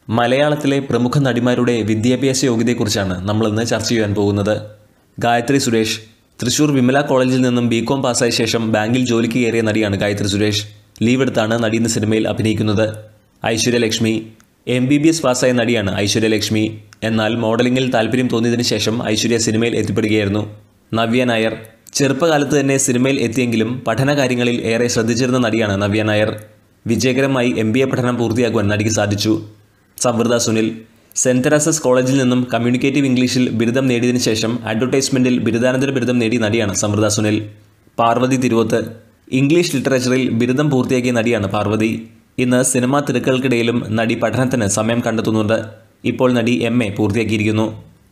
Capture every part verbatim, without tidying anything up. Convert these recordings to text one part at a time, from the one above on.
മലയാളത്തിലെ പ്രമുഖ നടിമാരുടെ വിദ്യാഭ്യാസ യോഗ്യതയെക്കുറിച്ചാണ് നമ്മൾ ഇന്ന് ചർച്ച ചെയ്യാൻ പോകുന്നത്. ഗായത്രി സുരേഷ് തൃശൂർ വിമല കോളേജിൽ നിന്നും ബി കോം പാസ്സായ ശേഷം ബാങ്കിൽ ജോലിക്ക് കയറിയ നടിയാണ് ഗായത്രി സുരേഷ്. ലീവ് എടുത്താണ് നടി ഇന്ന് സിനിമയിൽ അഭിനയിക്കുന്നത്. Aishwarya Lakshmi M B B S പാസ്സായ നടിയാണ് ഐശ്വര്യലക്ഷ്മി. എന്നാൽ മോഡലിംഗിൽ താല്പര്യം തോന്നിയതിനു ശേഷം ഐശ്വര്യ സിനിമയിൽ എത്തിപ്പെടുകയായിരുന്നു. നവ്യ നായർ ചെറുപ്പകാലത്ത് തന്നെ സിനിമയിൽ എത്തിയെങ്കിലും പഠനകാര്യങ്ങളിൽ ഏറെ ശ്രദ്ധിച്ചിരുന്ന നടിയാണ് നവ്യ നായർ. വിജയകരമായി എം ബി എ പഠനം പൂർത്തിയാക്കുവാൻ നടിക്ക് സാധിച്ചു. സമൃദ്ധ സുനിൽ സെന്റ് തെരേസസ് കോളേജിൽ നിന്നും കമ്മ്യൂണിക്കേറ്റീവ് ഇംഗ്ലീഷിൽ ബിരുദം നേടിയതിനു ശേഷം അഡ്വർടൈസ്മെന്റിൽ ബിരുദാനന്തര ബിരുദം നേടിയ നടിയാണ് സമൃദ്ധ സുനിൽ. പാർവതി തിരുവോത്ത് ഇംഗ്ലീഷ് ലിറ്ററേച്ചറിൽ ബിരുദം പൂർത്തിയാക്കിയ നടിയാണ് പാർവതി. ഇന്ന് സിനിമാ തിരക്കുകൾക്കിടയിലും നടി പഠനത്തിന് സമയം കണ്ടെത്തുന്നുണ്ട്. ഇപ്പോൾ നടി എം എ പൂർത്തിയാക്കിയിരിക്കുന്നു.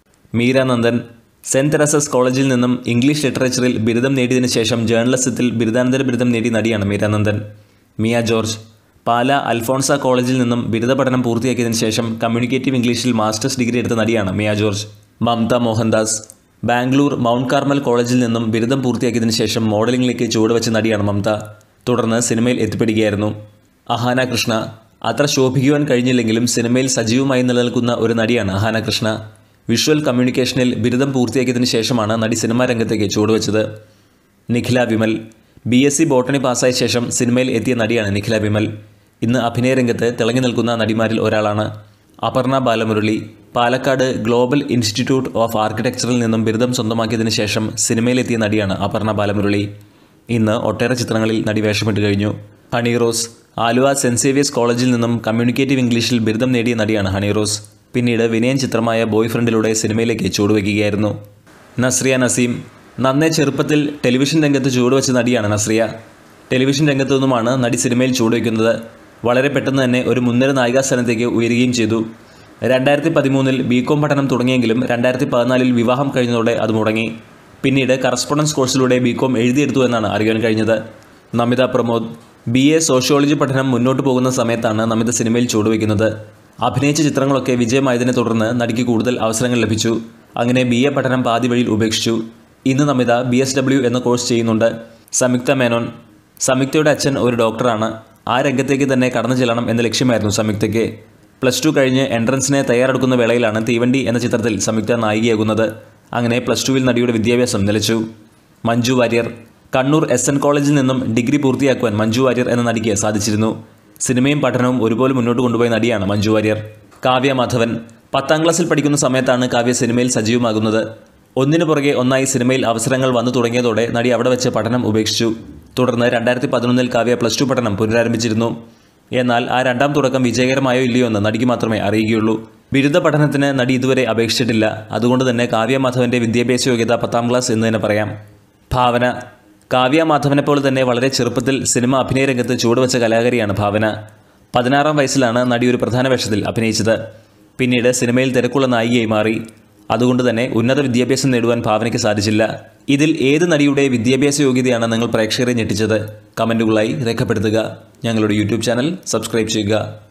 മീര നന്ദൻ സെന്റ് തെരേസസ് കോളേജിൽ നിന്നും ഇംഗ്ലീഷ് ലിറ്ററേച്ചറിൽ ബിരുദം നേടിയതിനു ശേഷം ജേർണലിസത്തിൽ ബിരുദാനന്തര ബിരുദം നേടിയ നടിയാണ് മീര നന്ദൻ. മിയ ജോർജ് പാല അൽഫോൺസ കോളേജിൽ നിന്നും ബിരുദ പഠനം പൂർത്തിയാക്കിയതിനു ശേഷം കമ്മ്യൂണിക്കേറ്റീവ് ഇംഗ്ലീഷിൽ മാസ്റ്റേഴ്സ് ഡിഗ്രി എടുത്ത നടിയാണ് Miya George. Mamta Mohandas Bangalore Mount Carmel കോളേജിൽ നിന്നും ബിരുദം പൂർത്തിയാക്കിയതിനു ശേഷം മോഡലിംഗിലേക്ക് ചുവടുവെച്ച നടിയാണ് മമത. തുടർന്ന് സിനിമയിൽ എത്തിപ്പെടുകയായിരുന്നു. അഹാന കൃഷ്ണ അത്ര ശോഭിക്കുവാൻ കഴിഞ്ഞില്ലെങ്കിലും സിനിമയിൽ സജീവമായി നിലനിൽക്കുന്ന ഒരു നടിയാണ് അഹാന കൃഷ്ണ. വിഷ്വൽ കമ്മ്യൂണിക്കേഷനിൽ ബിരുദം പൂർത്തിയാക്കിയതിനു ശേഷമാണ് നടി സിനിമാ രംഗത്തേക്ക് ചുവടുവെച്ചത്. Nikhila Vimal B S C botany പാസ്സായ ശേഷം സിനിമയിൽ എത്തിയ നടിയാണ് നിഖില വിമൽ. ഇന്ന് അഭിനയ രംഗത്ത് തിളങ്ങി നിൽക്കുന്ന നടിമാരിൽ ഒരാളാണ്. Aparna Balamurali Palakkad global institute of ആർക്കിടെക്ചറിൽ നിന്നും ബിരുദം സ്വന്തമാക്കിയതിനു ശേഷം സിനിമയിലെത്തിയ നടിയാണ് അപർണ ബാലമുരളി. ഇന്ന് ഒട്ടേറെ ചിത്രങ്ങളിൽ നടി വേഷമിട്ട് കഴിഞ്ഞു. Honey rose Aluva Saint Xavier's കോളേജിൽ നിന്നും കമ്മ്യൂണിക്കേറ്റീവ് ഇംഗ്ലീഷിൽ ബിരുദം നേടിയ നടിയാണ് ഹണി റോസ്. പിന്നീട് വിനയൻ ചിത്രമായ ബോയ് ഫ്രണ്ടിലൂടെ സിനിമയിലേക്ക് ചുവടുവയ്ക്കുകയായിരുന്നു. നസ്രിയ നസീം നന്നേ ചെറുപ്പത്തിൽ ടെലിവിഷൻ രംഗത്ത് ചുവടുവെച്ച നടിയാണ് നസ്രിയ. ടെലിവിഷൻ രംഗത്തു നിന്നുമാണ് നടി സിനിമയിൽ ചുവടുവയ്ക്കുന്നത്. വളരെ പെട്ടെന്ന് തന്നെ ഒരു മുൻനിര നായികാസ്ഥാനത്തേക്ക് ഉയരുകയും ചെയ്തു. രണ്ടായിരത്തി പതിമൂന്നിൽ ബി കോം പഠനം തുടങ്ങിയെങ്കിലും രണ്ടായിരത്തി പതിനാലിൽ വിവാഹം കഴിഞ്ഞതോടെ അത് മുടങ്ങി. പിന്നീട് കറസ്പോണ്ടൻസ് കോഴ്സിലൂടെ ബി കോം എഴുതിയെടുത്തു എന്നാണ് അറിയാൻ കഴിഞ്ഞത്. Namitha Pramod B A sociology പഠനം മുന്നോട്ട് പോകുന്ന സമയത്താണ് നമിത സിനിമയിൽ ചുവടുവയ്ക്കുന്നത്. അഭിനയിച്ച ചിത്രങ്ങളൊക്കെ വിജയമായതിനെ തുടർന്ന് നടിക്ക് കൂടുതൽ അവസരങ്ങൾ ലഭിച്ചു. അങ്ങനെ ബി എ പഠനം പാതി വഴിയിൽ ഉപേക്ഷിച്ചു. ഇന്ന് നമിത ബി എസ് ഡബ്ല്യു എന്ന കോഴ്സ് ചെയ്യുന്നുണ്ട്. സംയുക്ത മേനോൻ സംയുക്തയുടെ അച്ഛൻ ഒരു ഡോക്ടറാണ്. ആ രംഗത്തേക്ക് തന്നെ കടന്നു ചെല്ലണം എന്ന ലക്ഷ്യമായിരുന്നു സംയുക്തയ്ക്ക്. പ്ലസ് ടു കഴിഞ്ഞ് എൻട്രൻസിനെ തയ്യാറെടുക്കുന്ന വേളയിലാണ് തീവണ്ടി എന്ന ചിത്രത്തിൽ സംയുക്ത നായികയാകുന്നത്. അങ്ങനെ പ്ലസ് ടുവിൽ നടിയുടെ വിദ്യാഭ്യാസം നിലച്ചു. മഞ്ജു വാര്യർ കണ്ണൂർ എസ് എൻ കോളേജിൽ നിന്നും ഡിഗ്രി പൂർത്തിയാക്കുവാൻ മഞ്ജു വാര്യർ എന്ന നടിക്ക് സാധിച്ചിരുന്നു. സിനിമയും പഠനവും ഒരുപോലെ മുന്നോട്ട് കൊണ്ടുപോയ നടിയാണ് മഞ്ജു വാര്യർ. കാവ്യ മാധവൻ പത്താം ക്ലാസ്സിൽ പഠിക്കുന്ന സമയത്താണ് കാവ്യ സിനിമയിൽ സജീവമാകുന്നത്. ഒന്നിനു പുറകെ ഒന്നായി സിനിമയിൽ അവസരങ്ങൾ വന്നു തുടങ്ങിയതോടെ നടി അവിടെ വെച്ച് പഠനം ഉപേക്ഷിച്ചു. തുടർന്ന് രണ്ടായിരത്തി പതിനൊന്നിൽ കാവ്യ പ്ലസ് ടു പഠനം പുനരാരംഭിച്ചിരുന്നു. എന്നാൽ ആ രണ്ടാം തുടക്കം വിജയകരമായോ ഇല്ലയോ എന്ന് നടിക്ക് മാത്രമേ അറിയുകയുള്ളൂ. ബിരുദ പഠനത്തിന് നടി ഇതുവരെ അപേക്ഷിച്ചിട്ടില്ല. അതുകൊണ്ട് തന്നെ കാവ്യ മാധവന്റെ വിദ്യാഭ്യാസ യോഗ്യത പത്താം ക്ലാസ് എന്ന് തന്നെ പറയാം. ഭാവന കാവ്യ മാധവനെ പോലെ തന്നെ വളരെ ചെറുപ്പത്തിൽ സിനിമ അഭിനയ രംഗത്ത് ചുവടുവെച്ച കലാകാരിയാണ് ഭാവന. പതിനാറാം വയസ്സിലാണ് നടി ഒരു പ്രധാന വേഷത്തിൽ അഭിനയിച്ചത്. പിന്നീട് സിനിമയിൽ തിരക്കുള്ള നായികയായി മാറി. അതുകൊണ്ട് തന്നെ ഉന്നത വിദ്യാഭ്യാസം നേടുവാൻ ഭാവനയ്ക്ക് സാധിച്ചില്ല. ഇതിൽ ഏത് നടിയുടെ വിദ്യാഭ്യാസ യോഗ്യതയാണ് നിങ്ങൾ പ്രേക്ഷകരെ ഞെട്ടിച്ചത്? കമൻറ്റുകളായി രേഖപ്പെടുത്തുക. ഞങ്ങളുടെ യൂട്യൂബ് ചാനൽ സബ്സ്ക്രൈബ് ചെയ്യുക.